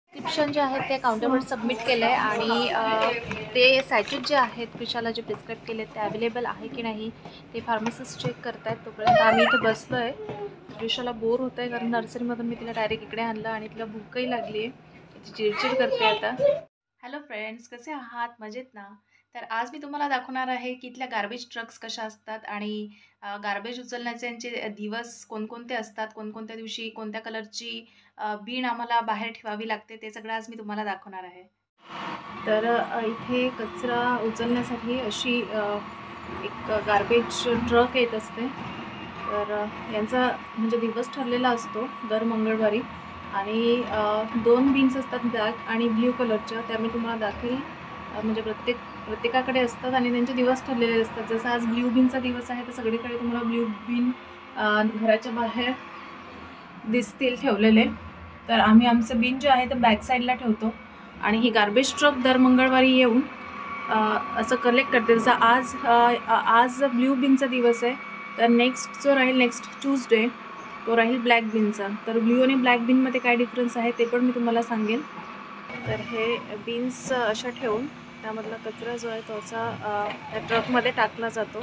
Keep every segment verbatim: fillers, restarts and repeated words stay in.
Prescription जे आहेत ते काउंटरवर सबमिट केलं आहे आणि ते सॅचेट जे आहेत क्रिशाला जे प्रिस्क्राईब केले ते अवेलेबल आहे की नाही ते फार्मसिस्ट चेक करत आहेत. तोपर्यंत आम्ही इथे बसलो आहे. क्रिशाला बोर होतं आहे कारण नर्सरीमधून मी तिला डायरेक्ट इकडे आणलं आणि तिला भूकही लागली आहे. ती चिडचिड करते आता. हॅलो फ्रेंड्स, कसे आहात? मजेत ना? तर आज मी तुम्हाला दाखवणार आहे की इथल्या गार्बेज ट्रक्स कशा असतात आणि गार्बेज उचलण्याचे यांचे दिवस कोणकोणते असतात, कोणकोणत्या दिवशी कोणत्या कलरची बीण आम्हाला बाहेर ठेवावी लागते, ते सगळं आज मी तुम्हाला दाखवणार आहे. तर इथे कचरा उचलण्यासाठी अशी एक गार्बेज ट्रक येत असते. तर यांचा म्हणजे दिवस ठरलेला असतो दर मंगळवारी आणि दोन बीन्स असतात ब्लॅक आणि ब्ल्यू कलरच्या, त्या मी तुम्हाला दाखवेल. म्हणजे प्रत्येक प्रत्येकाकडे असतात आणि त्यांचे दिवस ठरलेले असतात. जसं आज ब्ल्यू बीनचा दिवस आहे तर सगळीकडे तुम्हाला ब्ल्यू बीन घराच्या बाहेर दिसतील ठेवलेले. तर आम्ही आमचं बीन जे आहे ते बॅक साईडला ठेवतो आणि ही गार्बेज ट्रक दर मंगळवारी येऊन असं कलेक्ट करते. जसं आज आज ब्ल्यू बीनचा दिवस आहे तर नेक्स्ट जो राहील नेक्स्ट ट्यूजडे तो राहील ब्लॅक बीनचा. तर ब्ल्यू आणि ब्लॅक बीनमध्ये काय डिफरन्स आहे ते पण मी तुम्हाला सांगेन. तर हे बीन्स अशा ठेवून त्यामधला कचरा जो आहे तो असा त्या ट्रकमध्ये टाकला जातो.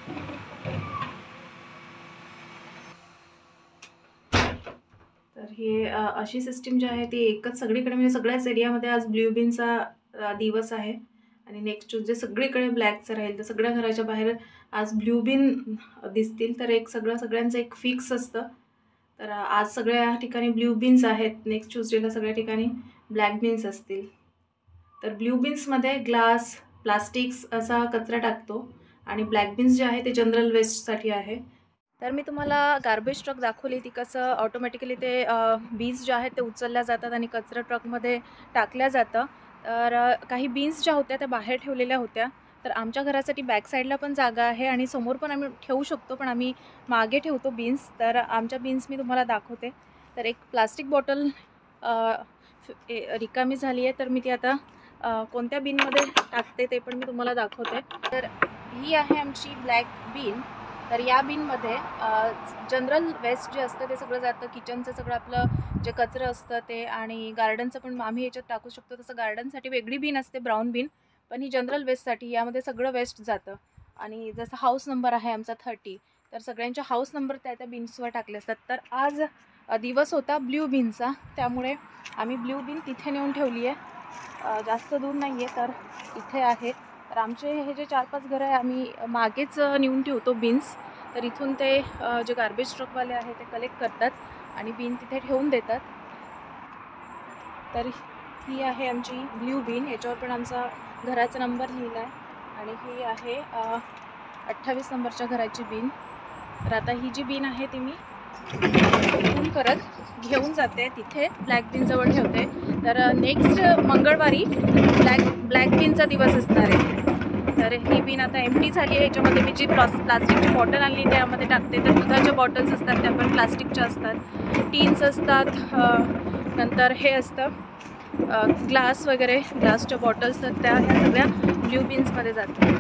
तर हे अशी सिस्टीम जी आहे ती एकच सगळीकडे म्हणजे सगळ्याच एरियामध्ये आज ब्ल्यू बीनचा दिवस आहे आणि नेक्स्ट ट्यूजडे सगळीकडे ब्लॅकचं राहील. तर सगळ्या घराच्या बाहेर आज ब्ल्यू बीन दिसतील. तर एक सगळं सगळ्यांचं एक फिक्स असतं. तर आज सगळ्या ठिकाणी ब्ल्यू बीन्स आहेत, नेक्स्ट ट्यूजडेला सगळ्या ठिकाणी ब्लॅक बीन्स असतील. तर ब्ल्यू बीन्समध्ये ग्लास प्लास्टिक्स असा कचरा टाकतो आणि ब्लॅक बीन्स जे आहे ते जनरल वेस्टसाठी आहे. तर मी तुम्हाला गार्बेज ट्रक दाखवली ती कसं ऑटोमॅटिकली ते बीन्स जे आहेत ते उचलल्या जातात आणि कचरा ट्रकमध्ये टाकल्या जातं. तर काही बीन्स ज्या होत्या त्या बाहेर ठेवलेल्या होत्या. तर आमच्या घरासाठी बॅक साईडला पण जागा आहे आणि समोर पण आम्ही ठेवू शकतो, पण आम्ही मागे ठेवतो बीन्स. तर आमच्या बीन्स मी तुम्हाला दाखवते. तर एक प्लास्टिक बॉटल रिकामी झाली आहे तर मी ती आता कोणत्या बीनमध्ये टाकते ते पण मी तुम्हाला दाखवते. तर ही आहे आमची ब्लॅक बीन. तर या बीनमध्ये जनरल वेस्ट जे असतं ते सगळं जातं. किचनचं सगळं आपलं जे कचरं असतं ते आणि गार्डनचं पण आम्ही याच्यात टाकू शकतो. तसं गार्डनसाठी वेगळी बीन असते ब्राऊन बीन, पण ही जनरल वेस्टसाठी यामध्ये सगळं वेस्ट जातं. आणि जसं हाऊस नंबर आहे आमचा थर्टी, तर सगळ्यांच्या हाऊस नंबर त्या त्या बीन्सवर टाकले असतात. तर आज दिवस होता ब्ल्यू बीनचा, त्यामुळे आम्ही ब्ल्यू बीन तिथे नेऊन ठेवली आहे. जास्त दूर नाही आहे तर इथे आहे. तर आमचे हे जे चार पाच घरं आहे आम्ही मागेच नेऊन ठेवतो बीन्स. तर इथून ते जे गार्बेज ट्रकवाले आहे ते कलेक्ट करतात आणि बीन तिथे ठेवून देतात. तर ही आहे आमची ब्ल्यू बीन, याच्यावर पण आमचा घराचा नंबर लिहिला आहे आणि ही आहे अठ्ठावीस नंबरच्या घराची बीन. तर आता ही जी बीन आहे ती मी इथून करत घेऊन जाते, तिथे ब्लॅक बीनजवळ ठेवते. तर नेक्स्ट मंगळवारी ब्लॅक ब्लॅक बीनचा दिवस असणार आहे. तर ही बीन आता एम्प्टी झाली आहे. याच्यामध्ये मी जी प्लास प्लास्टिकची बॉटल आणली त्यामध्ये टाकते. तर दुधाच्या बॉटल्स असतात त्या पण प्लास्टिकच्या असतात, टीन्स असतात, नंतर हे असतं ग्लास वगैरे ग्लासच्या बॉटल्स तर त्या ह्या सगळ्या ब्ल्यू बीन्समध्ये जातात.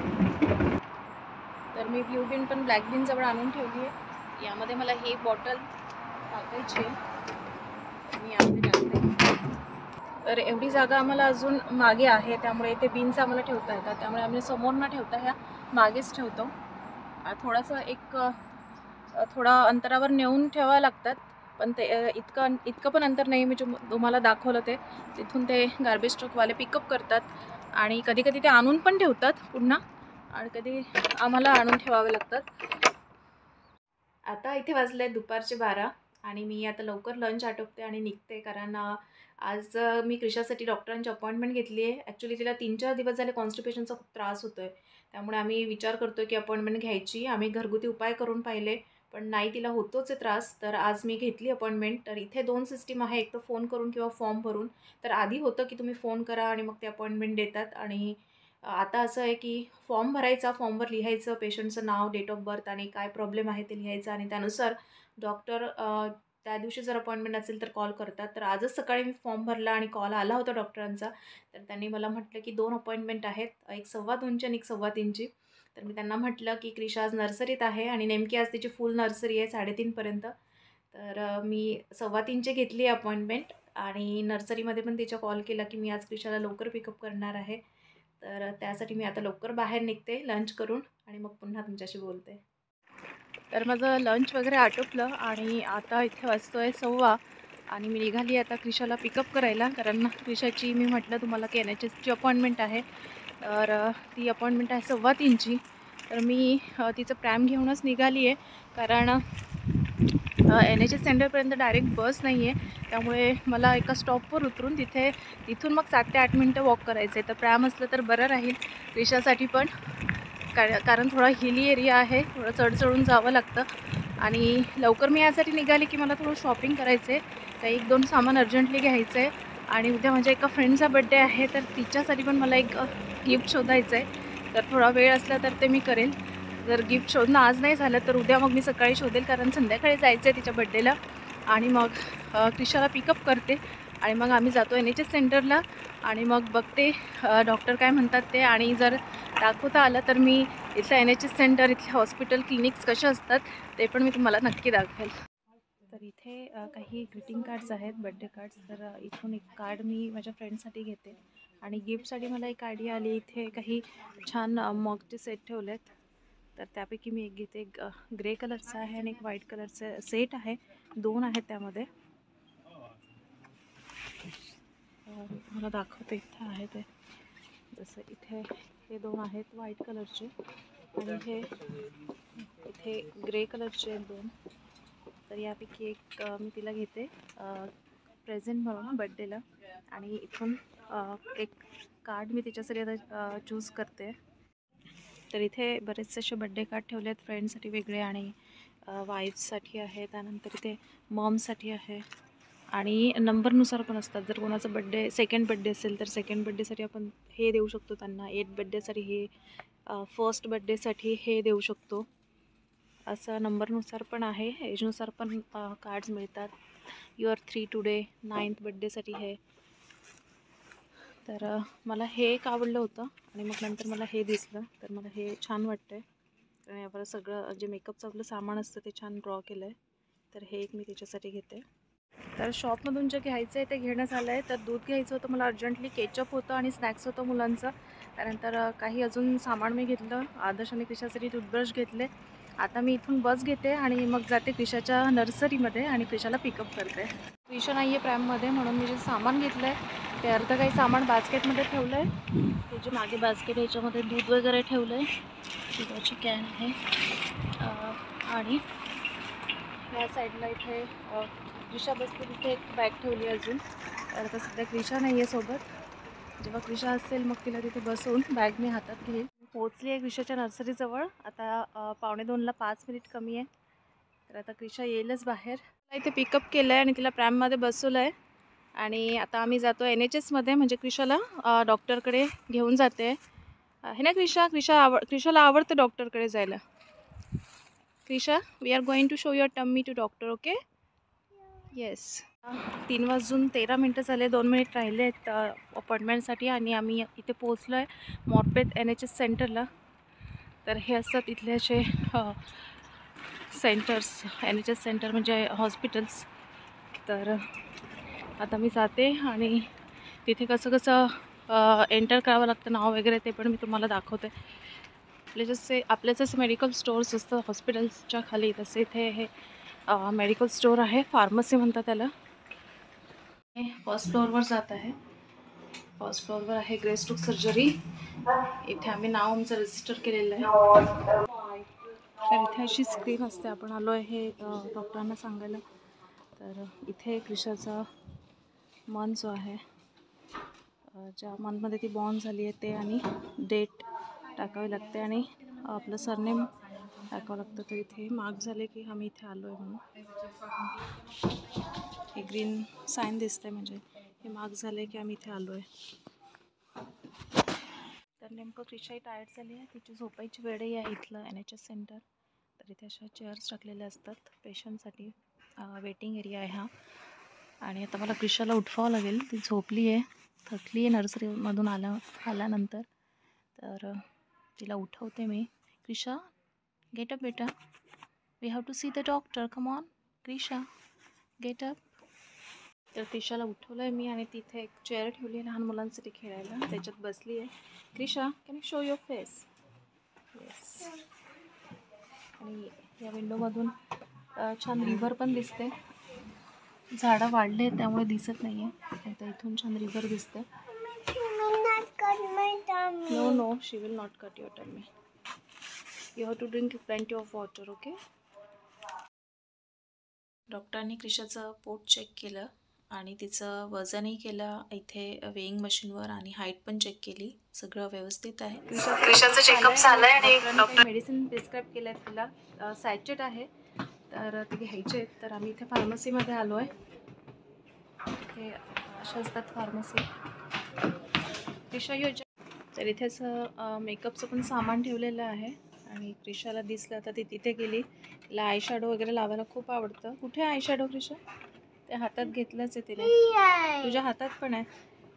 तर मी ब्ल्यू बीन पण ब्लॅक बीनजवळ आणून ठेवली आहे. यामध्ये मला ही बॉटल टाकायची आहे, मी यामध्ये टाकते. तर एवढी जागा आम्हाला अजून मागे आहे, त्यामुळे ते बीन्स आम्हाला ठेवता येतात. त्यामुळे आम्ही समोर न ठेवता ह्या मागेच ठेवतो. थोडंसं एक थोडा अंतरावर नेऊन ठेवावं लागतात, पण ते इतकं इतकं पण अंतर नाही. मी तुम्हाला दाखवलं ते तिथून ते गार्बेज ट्रकवाले पिकअप करतात आणि कधी कधी ते आणून पण ठेवतात पुन्हा आणि कधी आम्हाला आणून ठेवावे लागतात. आता इथे वाजले दुपारचे बारा आणि मी आता लवकर लंच आटोपते आणि निघते, कारण आज मी क्रिशासाठी डॉक्टरांची अपॉइंटमेंट घेतली आहे. ॲक्च्युली तिला तीन चार दिवस झाले कॉन्स्टिपेशनचा खूप त्रास होतो आहे, त्यामुळे आम्ही विचार करतो की अपॉइंटमेंट घ्यायची. आम्ही घरगुती उपाय करून पाहिले पण नाही, तिला होतोच आहे त्रास. तर आज मी घेतली अपॉइंटमेंट. तर इथे दोन सिस्टीम आहे, एक तर फोन करून किंवा फॉर्म भरून. तर आधी होतं की तुम्ही फोन करा आणि मग ते अपॉइंटमेंट देतात, आणि आता असं आहे की फॉर्म भरायचा, फॉर्मवर लिहायचं पेशंटचं नाव, डेट ऑफ बर्थ आणि काय प्रॉब्लेम आहे ते लिहायचं आणि त्यानुसार डॉक्टर त्या दिवशी जर अपॉइंटमेंट असेल तर कॉल करतात. तर आजच सकाळी मी फॉर्म भरला आणि कॉल आला होता डॉक्टरांचा. तर त्यांनी मला म्हटलं की दोन अपॉइंटमेंट आहेत, एक सव्वा दोनची आणि एक सव्वा तीनची. तर मी त्यांना म्हटलं की क्रिशा आज नर्सरीत आहे आणि नेमकी आज तिची फुल नर्सरी आहे साडेतीनपर्यंत. तर मी सव्वा तीनची घेतली आहे अपॉइंटमेंट. आणि नर्सरीमध्ये पण तिच्या कॉल केला की मी आज क्रिशाला लवकर पिकअप करणार आहे. तर त्यासाठी मी आता लवकर बाहेर निघते लंच करून आणि मग पुन्हा तुमच्याशी बोलते. तर माझं लंच वगैरे आटोपलं आणि आता इथे वाजतो आहे सव्वा आणि मी निघाली आता क्रिशाला पिकअप करायला. कारण क्रिशाची मी म्हटलं तुम्हाला की एन एच एसची अपॉइंटमेंट आहे. तर ती अपॉइंटमेंट आहे सव्वा तीनची. तर मी तिचं प्रॅम घेऊनच निघाली आहे. कारण एन एच एस सेंटरपर्यंत डायरेक्ट बस नाही आहे. त्यामुळे मला एका स्टॉपवर उतरून तिथे तिथून मग सात ते आठ मिनटं वॉक करायचं आहे. तर प्रॅम असलं तर बरं राहील क्रिशासाठी पण. कारण थोडा हिली एरिया आहे, थोडं चढ चढून जावं लागतं आणि लवकर मी यासाठी निघाली की मला थोडं शॉपिंग करायचं आहे. काही एक दोन सामान अर्जंटली घ्यायचं आहे आणि उद्या माझ्या एका फ्रेंडचा बड्डे आहे. तर तिच्यासाठी पण मला एक गिफ्ट शोधायचं आहे. तर थोडा वेळ असला तर ते मी करेल. जर गिफ्ट शोधणं आज नाही झालं तर उद्या मग मी सकाळी शोधेल. कारण संध्याकाळी जायचं आहे तिच्या बड्डेला आणि मग क्रिशाला पिकअप करते आणि मग आम्ही जातो एन एच एस सेंटरला आणि मग बघते डॉक्टर काय म्हणतात ते. आणि जर दाखवता आलं तर मी इथलं एन एच एस सेंटर, इथले हॉस्पिटल, क्लिनिक्स कसे असतात ते पण मी तुम्हाला नक्की दाखवेल. तर इथे काही ग्रीटिंग कार्ड्स आहेत, बड्डे कार्ड्स. तर इथून एक कार्ड मी माझ्या फ्रेंडसाठी घेते आणि गिफ्टसाठी मला एक आयडिया आली. इथे काही छान मगचे सेट ठेवले आहेत. तर त्यापैकी मी एक घेते. एक ग्रे कलरचा आहे आणि एक व्हाईट कलरचं सेट आहे, दोन आहेत त्यामध्ये. मला दाखवते इथे आहे ते. जसं इथे हे दोन आहेत व्हाईट कलरचे आणि हे इथे ग्रे कलरचे आहेत दोन. तर यापैकी एक मी तिला घेते प्रेझेंट म्हणून बड्डेला आणि इथून एक कार्ड मी तिच्यासाठी आता चूज करते. तर इथे बरेचसे असे बड्डे कार्ड ठेवले आहेत फ्रेंड्ससाठी वेगळे आणि वाईफसाठी आहे. त्यानंतर इथे मॉमसाठी आहे आणि नंबरनुसार पण असतात. जर कोणाचा बड्डे सेकंड बड्डे असेल तर सेकंड बड्डेसाठी आपण हे देऊ शकतो त्यांना. एट बड्डेसाठी हे, फर्स्ट बड्डेसाठी हे देऊ शकतो. असं नंबरनुसार पण आहे, एजनुसार पण कार्ड्स मिळतात. युअर थ्री टुडे, नाईन्थ बड्डेसाठी हे. तर मला हे एक आवडलं होतं आणि मग नंतर मला हे दिसलं तर मला हे छान वाटतं आहे. आणि यावर सगळं जे मेकअपचं आपलं सामान असतं ते छान ड्रॉ केलं आहे. तर हे एक मी त्याच्यासाठी घेते. तर शॉपमधून जे घ्यायचं आहे ते घेणं झालं आहे. तर दूध घ्यायचं होतं मला अर्जंटली, केचअप होतं आणि स्नॅक्स होतं मुलांचं. त्यानंतर काही अजून सामान मी घेतलं. आदर्श आणि क्रिशासाठी टूथब्रश घेतले. आता मी इथून बस घेते आणि मग जाते क्रिशाच्या नर्सरीमध्ये आणि क्रिशाला पिकअप करते. क्रिशा नाही आहे प्रॅममध्ये म्हणून मी जे सामान घेतलं आहे ते अर्ध काही सामान बास्केटमध्ये ठेवलं आहे. हे जे मागे बास्केट आहे याच्यामध्ये दूध वगैरे ठेवलं आहे, दुधाची कॅन आहे. आणि या साईडला इथे क्रिशा बसते तिथे एक बॅग ठेवली अजून. तर आता सध्या क्रिशा नाही आहे सोबत. जेव्हा क्रिशा असेल मग तिला तिथे बसवून बॅग मी हातात घेईल. पोहोचली आहे क्रिशाच्या नर्सरीजवळ. आता पावणे दोनला पाच मिनिट कमी आहे. तर आता क्रिशा येईलच बाहेर. इथे पिकअप केलं आहे आणि तिला प्रॅममध्ये बसवलं आहे आणि आता आम्ही जातो एन एच एसमध्ये. म्हणजे क्रिशाला डॉक्टरकडे घेऊन जाते आहे ना क्रिशा. क्रिशा आवड क्रिशाला आवडतं डॉक्टरकडे जायला. Krisha, we are going to show your tummy to doctor, okay? Yes. तीन वाजून तेरा मिनटं झाले, दोन मिनिट राहिले आहेत अपॉइंटमेंटसाठी आणि आम्ही इथे पोहोचलो आहे मॉर्पेट एन एच एस सेंटरला. तर हे असतात इथले असे centres, N H S centre म्हणजे हॉस्पिटल्स. तर आता मी जाते आणि तिथे कसं कसं एंटर करावं लागतं, नाव वगैरे ते पण मी तुम्हाला दाखवते. आपले जसे आपले जसे मेडिकल स्टोअर्स असतं हॉस्पिटल्सच्या खाली, तसे इथे हे मेडिकल स्टोअर आहे, फार्मसी म्हणतात त्याला. फर्स्ट फ्लोअरवर जात आहे. फर्स्ट फ्लोअरवर आहे ग्रेस टूक सर्जरी. इथे आम्ही नाव आमचं रजिस्टर केलेलं आहे. तर इथे अशी स्क्रीन असते. आपण आलो आहे हे डॉक्टरांना सांगायला. तर इथे क्रिशाचा मन जो आहे, ज्या मंथमध्ये ती बॉर्न झाली आहे ते आणि डेट टाकावी लागते आणि आपलं सरनेम टाकावं लागतं. तर इथे मार्क झाले की आम्ही इथे आलो आहे म्हणून. हे ग्रीन साईन दिसते म्हणजे हे मार्क झाले की आम्ही इथे आलो आहे. तर नेमकं क्रिशाही टायर्ड झाली आहे, तिची झोपायची वेळही आहे इथलं एन एच एस सेंटर. तर इथे अशा चेअर्स टाकलेल्या असतात पेशंटसाठी. वेटिंग एरिया आहे हा. आणि आता मला क्रिशाला उठवावं लागेल, ती झोपली आहे, थकली आहे नर्सरीमधून आल्या आल्यानंतर. तर तिला उठवते मी. क्रिशा, गेट अप बेटा, we have to see the doctor, come on Krisha, get up. तर क्रिशाला उठवलं आहे मी आणि तिथे एक चेअर ठेवली आहे लहान मुलांसाठी खेळायला, त्याच्यात बसली आहे. Krisha, can you show your face? Yes. आणि या विंडोमधून छान रिव्हर पण दिसते. झाडं वाढले आहेत त्यामुळे दिसत नाही आहे. आता इथून छान रिव्हर दिसते. No no, she will not cut your tummy. You have to drink plenty of water, okay? डॉक्टरांनी क्रिशाचं पोट चेक केलं आणि तिचं वजनही केलं इथे वेइंग मशीनवर आणि हाईट पण चेक केली. सगळं व्यवस्थित आहे. क्रिशाचं चेकअप झालंय आणि डॉक्टर मेडिसिन प्रिस्क्राईब केलं आहे तिला. सॅचेट आहे तर ते घ्यायचे आहेत. तर आम्ही इथे फार्मसीमध्ये आलो आहे. हे अशा असतात फार्मसी. क्रिशा योजना. तर इथेच मेकअपचं पण सामान ठेवलेलं आहे आणि क्रिशाला दिसलं तर ती तिथे गेली. तिला आय शॅडो वगैरे लावायला खूप आवडतं. कुठे आय शॅडो क्रिशा? ते हातात घेतलंच आहे तिने. तुझ्या हातात पण आहे.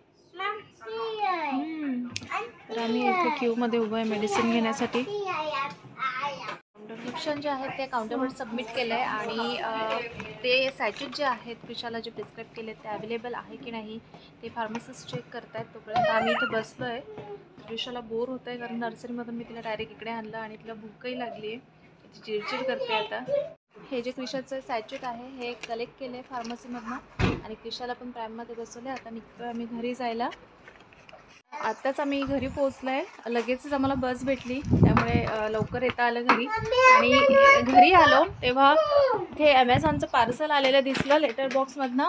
तर आम्ही इथे क्यूमध्ये उभं आहे मेडिसिन घेण्यासाठी. प्रिस्क्रिप्शन जे आहे ते काउंटरवर सबमिट केलं आहे आणि ते सॅचेट जे आहेत क्रिशाला जे प्रिस्क्राईब केले ते अवेलेबल आहे की नाही ते फार्मसिस्ट चेक करत आहेत. तोपर्यंत आम्ही इथे बसलो आहे. क्रिशाला बोर होतं आहे कारण नर्सरीमधून मी तिला डायरेक्ट इकडे आणलं आणि तिला भूकही लागली आहे. ती चिडचिड करते आता. हे जे क्रिशाचं सॅचेट आहे हे कलेक्ट केलं आहे फार्मसीमधनं आणि क्रिशाला पण प्राईममध्ये बसवले. आता निघतो आम्ही घरी जायला. आत्ताच आम्ही घरी पोहोचलो आहे. लगेचच आम्हाला बस भेटली त्यामुळे लवकर येता आलं घरी. आणि घरी आलो तेव्हा इथे ॲमेझॉनचं पार्सल आलेलं दिसलं लेटर बॉक्समधनं.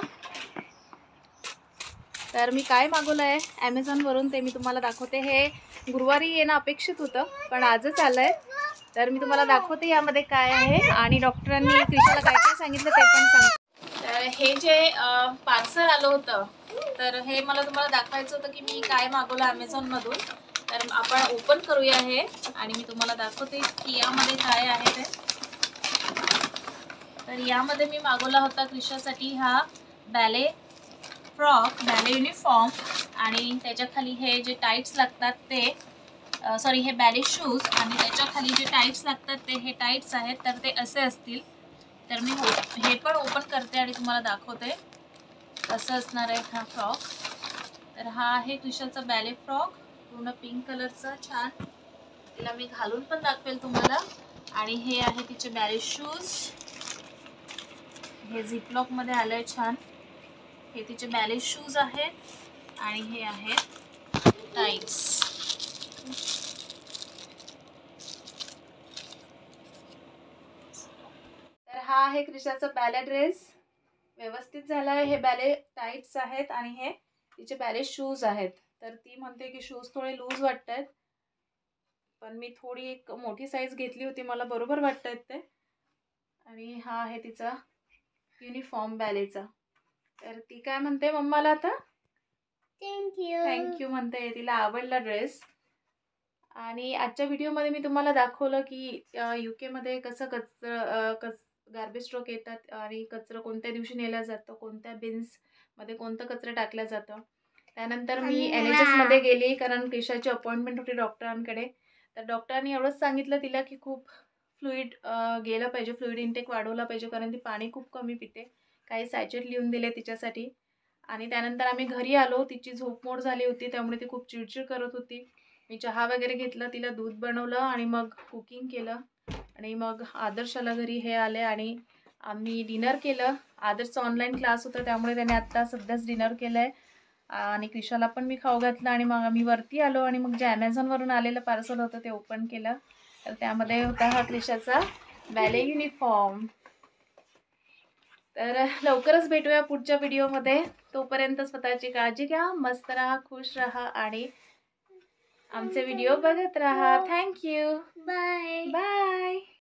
तर मी काय मागवलं आहे ॲमेझॉनवरून ते मी तुम्हाला दाखवते. हे गुरुवारी येणं अपेक्षित होतं पण आजच आलं आहे. तर मी तुम्हाला दाखवते यामध्ये काय आहे आणि डॉक्टरांनी क्रिशाला काय काय सांगितलं ते पण सांगते. तर हे जे पार्सल आलं होतं तर हे मला तुम्हाला दाखवायचं होतं की मी काय मागवलं ॲमेझॉनमधून. तर आपण ओपन करूया हे आणि मी तुम्हाला दाखवते की यामध्ये काय आहे ते. तर यामध्ये मी मागवला होता क्रिशासाठी हा बॅले फ्रॉक, बॅले युनिफॉर्म आणि त्याच्याखाली हे जे टाईट्स लागतात ते सॉरी हे बॅले शूज आणि त्याच्याखाली जे टाईट्स लागतात ते हे टाईट्स आहेत. तर ते असे असतील. तर मी हो हे पण ओपन करते आणि तुम्हाला दाखवते कसं असणार आहे हा फ्रॉक. तर हा आहे क्रिशाचा बॅले फ्रॉक पूर्ण पिंक कलरचा छान. तिला मी घालून पण दाखवेल तुम्हाला. आणि हे आहे तिचे बॅले शूज. हे झिपलॉकमध्ये आलं आहे छान. हे तिचे बॅले शूज आहेत आणि हे आहेत टाईट्स. तर हा आहे क्रिशाचा बॅले ड्रेस. व्यवस्थित झाला आहे. हे बॅले टाईट्स आहेत आणि हे तिचे बॅले शूज आहेत. तर ती म्हणते की शूज थोडे लूज वाटत आहेत पण मी थोडी एक मोठी साईज घेतली होती मला बरोबर वाटत आहेत ते. आणि हा आहे तिचा युनिफॉर्म बॅलेचा. तर ती काय म्हणते मम्माला आता थँक्यू थँक्यू म्हणते. तिला आवडला ड्रेस. आणि आजच्या व्हिडिओमध्ये मी तुम्हाला दाखवलं की यू केमध्ये कसं कचरं कच गार्बेज ट्रक येतात आणि कचरं कोणत्या दिवशी नेलं जातं, कोणत्या बिन्समध्ये कोणतं कचरं टाकलं जातं. त्यानंतर मी एन एच एसमध्ये गेली कारण क्रिशाची अपॉइंटमेंट होती डॉक्टरांकडे. तर डॉक्टरांनी एवढंच सांगितलं तिला की खूप फ्लुईड गेलं पाहिजे, फ्लुईड इंटेक वाढवला पाहिजे कारण ती पाणी खूप कमी पिते. काही सॅचेट लिहून दिले तिच्यासाठी. आणि त्यानंतर आम्ही घरी आलो. तिची झोपमोड झाली होती त्यामुळे ती खूप चिडचिड करत होती. मी चहा वगैरे घेतलं, तिला दूध बनवलं आणि मग कुकिंग केलं आणि मग आदर्शाला घरी हे आले आणि आम्ही डिनर केलं. आदर्शचा ऑनलाईन क्लास होता त्यामुळे त्याने आत्ता सध्याच डिनर केलं आहे आणि क्रिशाला पण मी खाऊ घातलं आणि मग आम्ही वरती आलो आणि मग जे ॲमेझॉनवरून आलेलं पार्सल होतं ते ओपन केलं. तर त्यामध्ये होता हा क्रिशाचा बॅले युनिफॉर्म. तर लवकरच भेटूया पुढच्या व्हिडिओमध्ये. तोपर्यंत स्वतःची काळजी घ्या, मस्त राहा, खुश राहा आणि आमचे व्हिडिओ बघत राहा. थँक्यू. Bye bye.